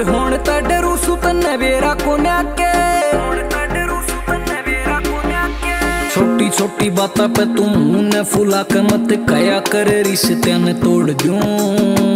होण ता डरू सु तन्ने बेरा कोन्या के। छोटी छोटी बातों पे तुम मुंह ने फुला के मत कया कर, रिश्ते ने तोड़ दूं।